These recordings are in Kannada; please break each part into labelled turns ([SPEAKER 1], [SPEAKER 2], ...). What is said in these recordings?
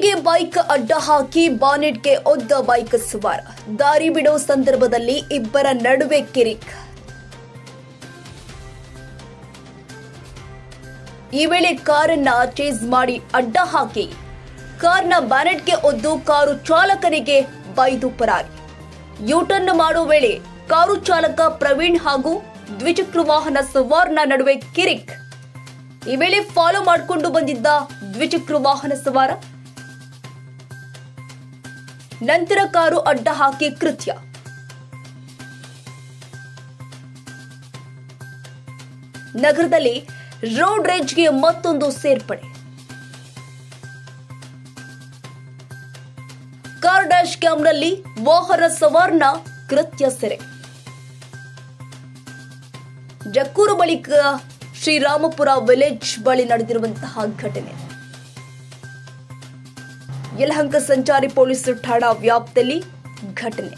[SPEAKER 1] ರೋಡ್ಗೆ ಬೈಕ್ ಅಡ್ಡ ಹಾಕಿ ಬಾನೆಟ್ಗೆ ಒದ್ದ ಬೈಕ್ ಸವಾರ ದಾರಿ ಬಿಡೋ ಸಂದರ್ಭದಲ್ಲಿ ಇಬ್ಬರ ನಡುವೆ ಕಿರಿಕ್. ಈ ವೇಳೆ ಕಾರನ್ನ ಚೇಸ್ ಮಾಡಿ ಅಡ್ಡ ಹಾಕಿ ಕಾರ್ನ ಬಾನೆಟ್ಗೆ ಒದ್ದು ಕಾರು ಚಾಲಕನಿಗೆ ಬೈದು ಪರಾರಿ. ಯೂಟರ್ನ್ ಮಾಡುವ ವೇಳೆ ಕಾರು ಚಾಲಕ ಪ್ರವೀಣ್ ಹಾಗೂ ದ್ವಿಚಕ್ರ ವಾಹನ ಸವಾರನ ನಡುವೆ ಕಿರಿಕ್. ಈ ವೇಳೆ ಫಾಲೋ ಮಾಡಿಕೊಂಡು ಬಂದಿದ್ದ ದ್ವಿಚಕ್ರ ವಾಹನ ಸವಾರ ನಂತರ ಕಾರು ಅಡ್ಡ ಹಾಕಿ ಕೃತ್ಯ. ನಗರದಲ್ಲಿ ರೋಡ್ ರೇಜ್ಗೆ ಮತ್ತೊಂದು ಸೇರ್ಪಡೆ. ಕಾರ್ ಡ್ಯಾಶ್ ಕ್ಯಾಮ್ನಲ್ಲಿ ವಾಹನ ಸವಾರನ ಕೃತ್ಯ ಸೆರೆ. ಜಕ್ಕೂರು ಬಳಿಕ ಶ್ರೀರಾಮಪುರ ವಿಲೇಜ್ ಬಳಿ ನಡೆದಿರುವಂತಹ ಘಟನೆ. ಯಲಹಂಕ ಸಂಚಾರಿ ಪೊಲೀಸ್ ಠಾಣಾ ವ್ಯಾಪ್ತಿಯಲ್ಲಿ ಘಟನೆ.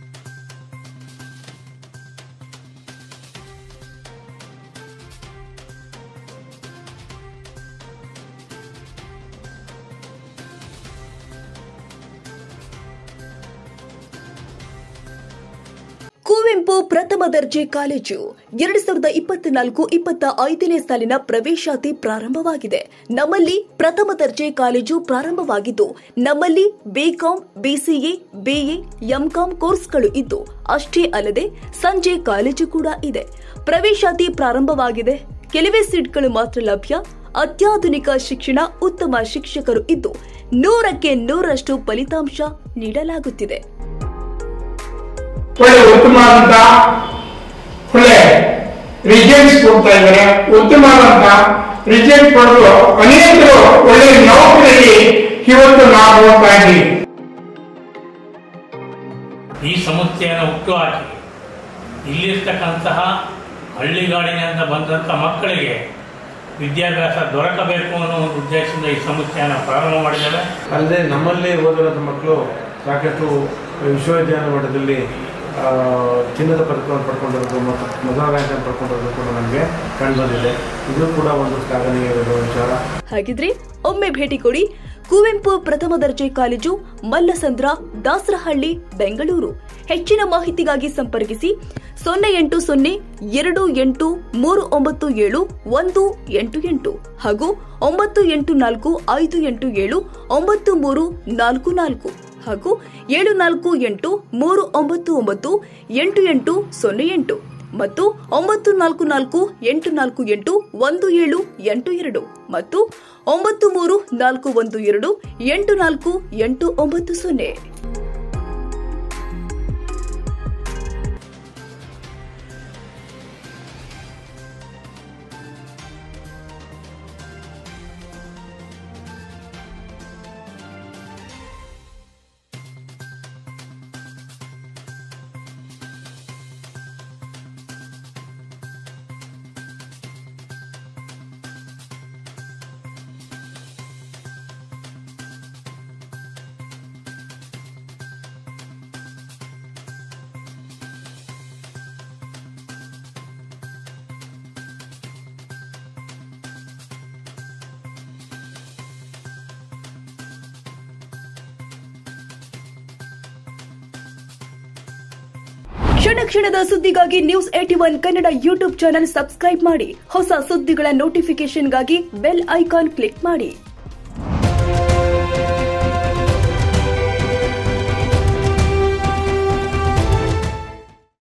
[SPEAKER 1] ಕುವೆಂಪು ಪ್ರಥಮ ದರ್ಜೆ ಕಾಲೇಜು 2024-25ನೇ ಸಾಲಿನ ಪ್ರವೇಶಾತಿ ಪ್ರಾರಂಭವಾಗಿದೆ. ನಮ್ಮಲ್ಲಿ ಪ್ರಥಮ ದರ್ಜೆ ಕಾಲೇಜು ಪ್ರಾರಂಭವಾಗಿದ್ದು ನಮ್ಮಲ್ಲಿ ಬಿಕಾಂ, ಬಿಸಿಎ, ಬಿಎ, ಎಂಕಾಂ ಕೋರ್ಸ್ಗಳು ಇದ್ದು ಅಷ್ಟೇ ಅಲ್ಲದೆ ಸಂಜೆ ಕಾಲೇಜು ಕೂಡ ಇದೆ. ಪ್ರವೇಶಾತಿ ಪ್ರಾರಂಭವಾಗಿದೆ. ಕೆಲವೇ ಸೀಟ್ಗಳು ಮಾತ್ರ ಲಭ್ಯ. ಅತ್ಯಾಧುನಿಕ ಶಿಕ್ಷಣ, ಉತ್ತಮ ಶಿಕ್ಷಕರು ಇದ್ದು 100ಕ್ಕೆ 100ರಷ್ಟು ಫಲಿತಾಂಶ ನೀಡಲಾಗುತ್ತಿದೆ.
[SPEAKER 2] ಒಳ್ಳೆ ಉತ್ತಮವಾದಂತ ಒಳ್ಳೆ ರಿಸಲ್ಟ್ಸ್ ಕೊಡ್ತಾ ಇದ್ದಾರೆ. ಉತ್ತಮವಾದಂತ ರಿಸಲ್ಟ್ ಪಡೆದು ಅನೇಕರು ಒಳ್ಳೆ ನೌಕರಿಯಲ್ಲಿ ಇವತ್ತು ನಾವು ಹೋಗ್ತಾ ಇದ್ದೀವಿ.
[SPEAKER 3] ಈ ಸಮಸ್ಯೆಯನ್ನು ಹುಟ್ಟುಹಾಕಿ ಇಲ್ಲಿರ್ತಕ್ಕಂತಹ ಹಳ್ಳಿಗಾಡಿನಿಂದ ಬಂದಂಥ ಮಕ್ಕಳಿಗೆ ವಿದ್ಯಾಭ್ಯಾಸ ದೊರಕಬೇಕು ಅನ್ನೋ ಒಂದು ಉದ್ದೇಶದಿಂದ ಈ ಸಮಸ್ಯೆಯನ್ನು ಪ್ರಾರಂಭ ಮಾಡಿದ್ದಾರೆ.
[SPEAKER 4] ಅಲ್ಲದೆ ನಮ್ಮಲ್ಲಿ ಓದಿರೋಂಥ ಮಕ್ಕಳು ಸಾಕಷ್ಟು ವಿಶ್ವವಿದ್ಯಾಲಯ ಮಟ್ಟದಲ್ಲಿ ಚಿನ್ನದ ಪದಕವನ್ನು ಪಡ್ಕೊಂಡಿರೋದು ಮತ್ತು ಮೊದಲ ರ್ಯಾಂಕ್ ಪಡ್ಕೊಂಡಿರೋದು ಕೂಡ ನಮಗೆ ಕಂಡುಬಂದಿದೆ. ಇದು ಕೂಡ ಒಂದು ಶ್ಲಾಘನೀಯ ವಿಚಾರ.
[SPEAKER 1] ಹಾಗಿದ್ರೆ ಒಮ್ಮೆ ಭೇಟಿ ಕೊಡಿ. ಕುವೆಂಪು ಪ್ರಥಮ ದರ್ಜೆ ಕಾಲೇಜು, ಮಲ್ಲಸಂದ್ರ, ದಾಸರಹಳ್ಳಿ, ಬೆಂಗಳೂರು. ಹೆಚ್ಚಿನ ಮಾಹಿತಿಗಾಗಿ ಸಂಪರ್ಕಿಸಿ 08028397188 ಹಾಗೂ 9845879344 ಹಾಗೂ 7483998808 ಮತ್ತು 9448481782 ಮತ್ತು 9341284890. ಕ್ಷಣ ಕ್ಷಣದ ಸುದ್ದಿಗಾಗಿ news 81 Kannada YouTube channel subscribe ಮಾಡಿ. ಹೊಸ ಸುದ್ದಿಗಳ ನೋಟಿಫಿಕೇಶನ್ಗಾಗಿ ಬೆಲ್ ಐಕಾನ್ ಕ್ಲಿಕ್ ಮಾಡಿ.